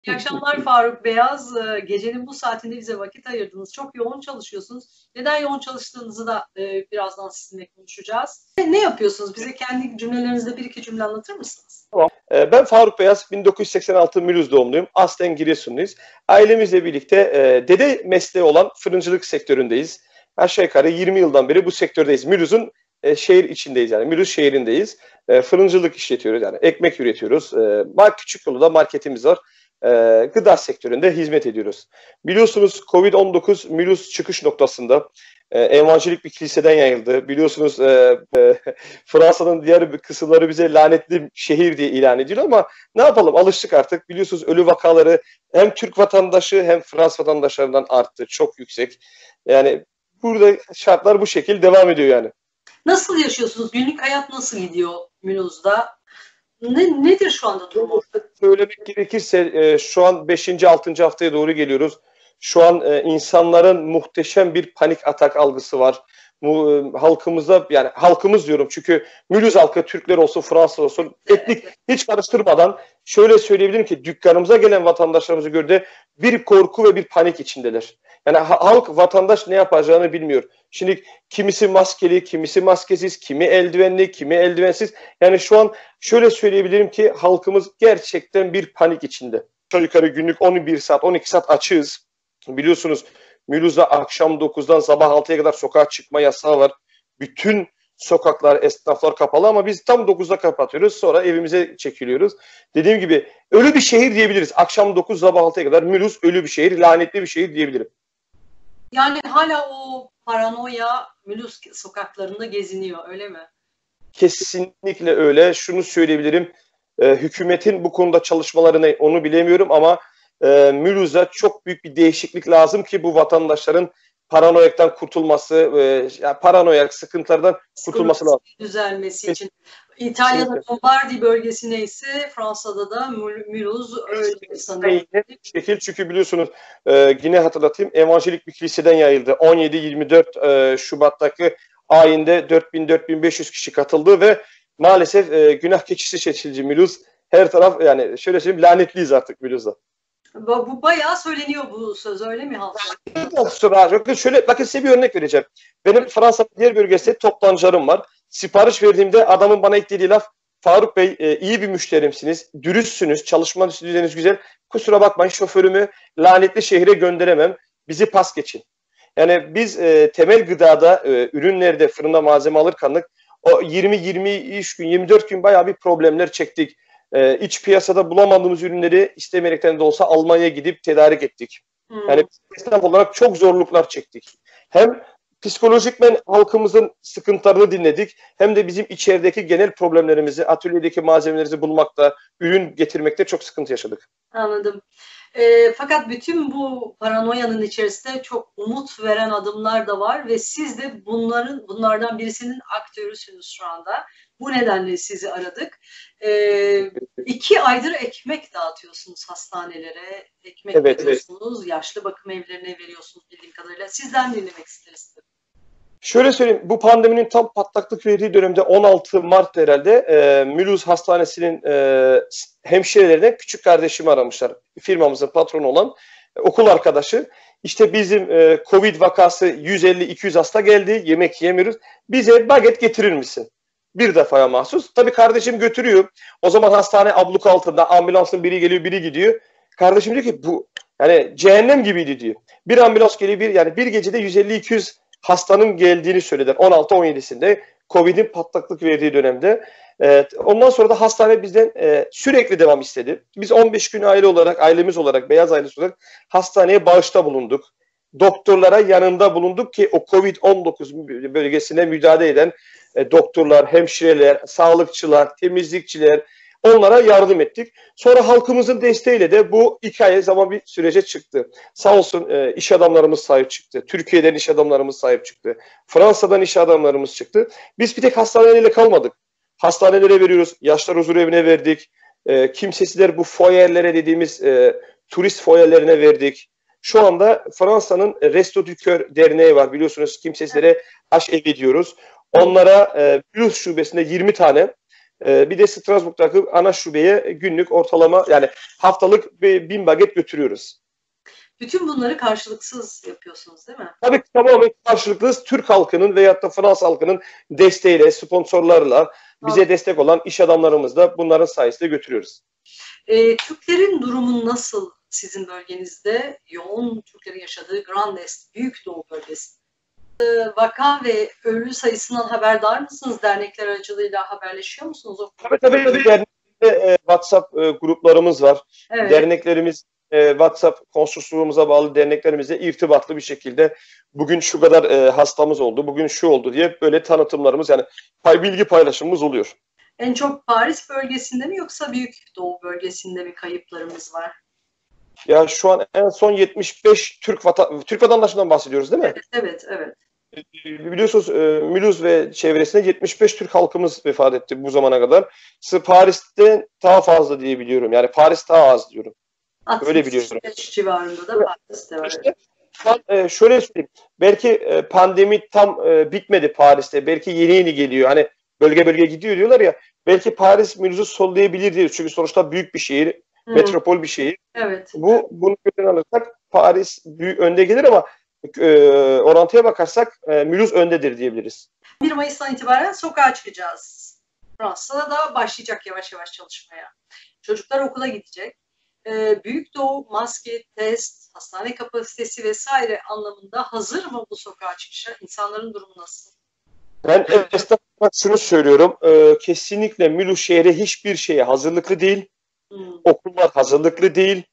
İyi akşamlar Faruk Beyaz. Gecenin bu saatinde bize vakit ayırdınız. Çok yoğun çalışıyorsunuz. Neden yoğun çalıştığınızı da birazdan sizinle konuşacağız. Ne yapıyorsunuz? Bize kendi cümlelerinizde bir iki cümle anlatır mısınız? Tamam. Ben Faruk Beyaz, 1986 Mülüz doğumluyum. Aslen Giresunluyuz. Ailemizle birlikte dede mesleği olan fırıncılık sektöründeyiz. Aşağı yukarı 20 yıldan beri bu sektördeyiz. Mülüz'ün şehir içindeyiz, yani Mülüz şehrindeyiz. Fırıncılık işletiyoruz, yani ekmek üretiyoruz. Küçük yolda marketimiz var. Gıda sektöründe hizmet ediyoruz. Biliyorsunuz Covid-19 Mülüz çıkış noktasında evangelik bir kiliseden yayıldı. Biliyorsunuz Fransa'nın diğer bir kısımları bize lanetli şehir diye ilan ediliyor ama ne yapalım, alıştık artık. Biliyorsunuz ölü vakaları hem Türk vatandaşı hem Fransız vatandaşlarından arttı. Çok yüksek. Yani burada şartlar bu şekilde devam ediyor yani. Nasıl yaşıyorsunuz? Günlük hayat nasıl gidiyor Münoz'da? Nedir şu anda durumu? Söylemek gerekirse şu an 5. 6. haftaya doğru geliyoruz. Şu an insanların muhteşem bir panik atak algısı var. Halkımıza, yani halkımız diyorum çünkü Mülüz halkı, Türkler olsun, Fransız olsun, etnik hiç karıştırmadan şöyle söyleyebilirim ki dükkanımıza gelen vatandaşlarımızı gördüğünde bir korku ve bir panik içindeler. Yani halk, vatandaş ne yapacağını bilmiyor. Şimdi kimisi maskeli, kimisi maskesiz, kimi eldivenli, kimi eldivensiz. Yani şu an şöyle söyleyebilirim ki halkımız gerçekten bir panik içinde. Aşağı yukarı günlük 11 saat, 12 saat açığız. Biliyorsunuz Mülüz'de akşam 9'dan sabah 6'ya kadar sokağa çıkma yasağı var. Bütün sokaklar, esnaflar kapalı ama biz tam 9'da kapatıyoruz. Sonra evimize çekiliyoruz. Dediğim gibi ölü bir şehir diyebiliriz. Akşam 9, sabah 6'ya kadar Mülüz ölü bir şehir, lanetli bir şehir diyebilirim. Yani hala o paranoya Mülüz sokaklarında geziniyor, öyle mi? Kesinlikle öyle. Şunu söyleyebilirim. Hükümetin bu konuda çalışmalarını onu bilemiyorum ama Mülüz'e çok büyük bir değişiklik lazım ki bu vatandaşların paranoyaktan kurtulması, yani paranoyak sıkıntılardan kurtulması lazım. Düzelmesi için. İtalya'da Lombardi bölgesine ise Fransa'da da Mülüz öyle sanırım. Şekil, çünkü biliyorsunuz yine hatırlatayım, evangelik bir kiliseden yayıldı. 17-24 Şubat'taki ayinde 4000-4500 kişi katıldı ve maalesef günah keçisi seçildi Mülüz. Her taraf, yani şöyle söyleyeyim, lanetliyiz artık Mülüz'de. Bu bayağı söyleniyor bu söz, öyle mi halkta? Şöyle bakın, size bir örnek vereceğim. Benim Fransa'nın diğer bölgesinde toptancılarım var. Sipariş verdiğimde adamın bana eklediği laf, Faruk Bey iyi bir müşterimsiniz, dürüstsünüz, çalışma düzeniniz güzel. Kusura bakmayın, şoförümü lanetli şehre gönderemem, bizi pas geçin. Yani biz temel gıdada, ürünlerde, fırında malzeme alırken o 20-23 gün, 24 gün bayağı bir problemler çektik. İç piyasada bulamadığımız ürünleri istemeyerekten de olsa Almanya'ya gidip tedarik ettik. Yani esnaf olarak çok zorluklar çektik. Hem psikolojikmen halkımızın sıkıntılarını dinledik, hem de bizim içerideki genel problemlerimizi, atölyedeki malzemelerimizi bulmakta, ürün getirmekte çok sıkıntı yaşadık. Anladım. Fakat bütün bu paranoyanın içerisinde çok umut veren adımlar da var ve siz de bunlardan birisinin aktörüsünüz şu anda. Bu nedenle sizi aradık. 2 aydır ekmek dağıtıyorsunuz hastanelere, ekmek veriyorsunuz, evet. Yaşlı bakım evlerine veriyorsunuz bildiğim kadarıyla. Sizden dinlemek isteriz. Şöyle söyleyeyim, bu pandeminin tam patlaklık verdiği dönemde 16 Mart herhalde Mülüz Hastanesi'nin hemşirelerine küçük kardeşimi aramışlar. Firmamızın patronu olan okul arkadaşı. İşte bizim Covid vakası 150-200 hasta geldi, yemek yemiyoruz. Bize baget getirir misin? Bir defaya mahsus. Tabii kardeşim götürüyor. O zaman hastane abluk altında, ambulansın biri geliyor, biri gidiyor. Kardeşim diyor ki bu yani cehennem gibiydi diyor. Bir ambulans geliyor, yani bir gecede 150-200 hastanın geldiğini söylediler 16-17'sinde Covid'in patlaklık verdiği dönemde. Ondan sonra da hastane bizden sürekli devam istedi. Biz 15 gün ailemiz olarak, beyaz ailesi olarak hastaneye bağışta bulunduk. Doktorlara yanında bulunduk ki o Covid-19 bölgesine müdahale eden doktorlar, hemşireler, sağlıkçılar, temizlikçiler, onlara yardım ettik. Sonra halkımızın desteğiyle de bu 2 ay zaman bir sürece çıktı. Sağ olsun iş adamlarımız sahip çıktı. Türkiye'den iş adamlarımız sahip çıktı. Fransa'dan iş adamlarımız çıktı. Biz bir tek hastanelerle kalmadık. Hastanelere veriyoruz. Yaşlar huzurevine verdik. Kimsesizler bu foyerlere dediğimiz turist foyerlerine verdik. Şu anda Fransa'nın Resto du Cœur derneği var. Biliyorsunuz kimsesizlere aşevi diyoruz. Onlara Mülüz şubesinde 20 tane Bir de Strasbourg'daki ana şubeye günlük ortalama yani haftalık 1000 baget götürüyoruz. Bütün bunları karşılıksız yapıyorsunuz değil mi? Tabii ki tamamen karşılıklı Türk halkının veyahut da Fransız halkının desteğiyle, sponsorlarla bize destek olan iş adamlarımız da bunların sayesinde götürüyoruz. Türklerin durumu nasıl sizin bölgenizde? Yoğun Türklerin yaşadığı Grand Est, Büyük Doğu bölgesi. Vaka ve ölü sayısından haberdar mısınız? Dernekler aracılığıyla haberleşiyor musunuz? Tabii. Dernekte WhatsApp gruplarımız var. Evet. Derneklerimiz WhatsApp konsolosluğumuza bağlı derneklerimizle irtibatlı bir şekilde bugün şu kadar hastamız oldu, bugün şu oldu diye böyle tanıtımlarımız yani bilgi paylaşımımız oluyor. En çok Paris bölgesinde mi yoksa Büyük Doğu bölgesinde mi kayıplarımız var? Ya şu an en son 75 Türk vatandaşından bahsediyoruz değil mi? Evet. Biliyorsunuz Mulhouse ve çevresinde 75 Türk halkımız vefat etti bu zamana kadar. Paris'te daha fazla diye biliyorum. Yani Paris daha az diyorum. Öyle biliyorum. 65 civarında da Paris'te var. İşte, şöyle söyleyeyim. Belki pandemi tam bitmedi Paris'te. Belki yeni geliyor. Hani bölge bölge gidiyor diyorlar ya. Belki Paris Mulhouse'u sollayabilir diyoruz. Çünkü sonuçta büyük bir şehir. Metropol bir şehir. Evet. Bunu gören alırsak Paris önde gelir ama orantıya bakarsak Mulhouse öndedir diyebiliriz. 1 Mayıs'tan itibaren sokağa çıkacağız. Fransa'da da başlayacak yavaş yavaş çalışmaya. Çocuklar okula gidecek. Büyük Doğu maske, test, hastane kapasitesi vesaire anlamında hazır mı bu sokağa çıkışa? İnsanların durumu nasıl? Ben esnafına şunu söylüyorum. Kesinlikle Mulhouse şehri hiçbir şeye hazırlıklı değil. Okullar hazırlıklı değil.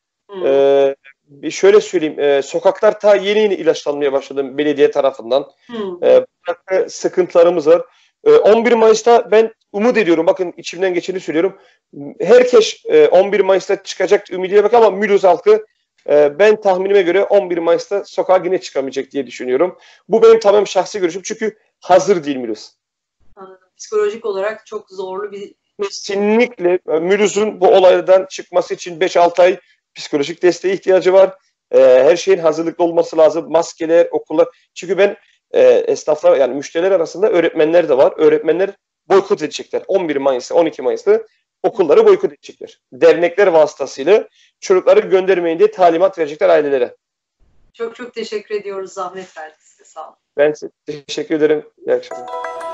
Şöyle söyleyeyim. Sokaklar ta yeni ilaçlanmaya başladı belediye tarafından. Sıkıntılarımız var. 11 Mayıs'ta ben umut ediyorum. Bakın içimden geçeni söylüyorum. Herkes 11 Mayıs'ta çıkacak ümidiyle bak ama Mulhouse halkı ben tahminime göre 11 Mayıs'ta sokağa yine çıkamayacak diye düşünüyorum. Bu benim tamamen şahsi görüşüm. Çünkü hazır değil Mulhouse. Anladım. Psikolojik olarak çok zorlu bir... Kesinlikle Mulhouse'un bu olaydan çıkması için 5-6 ay psikolojik desteğe ihtiyacı var. Her şeyin hazırlıklı olması lazım. Maskeler, okullar. Çünkü ben esnaflar yani müşteriler arasında öğretmenler de var. Öğretmenler boykot edecekler. 11 Mayıs'ta, 12 Mayıs'ta okulları boykot edecekler. Dernekler vasıtasıyla çocukları göndermeyin diye talimat verecekler ailelere. Çok teşekkür ediyoruz. Zahmet verdiniz size. Sağ olun. Ben size teşekkür ederim. İyi akşamlar.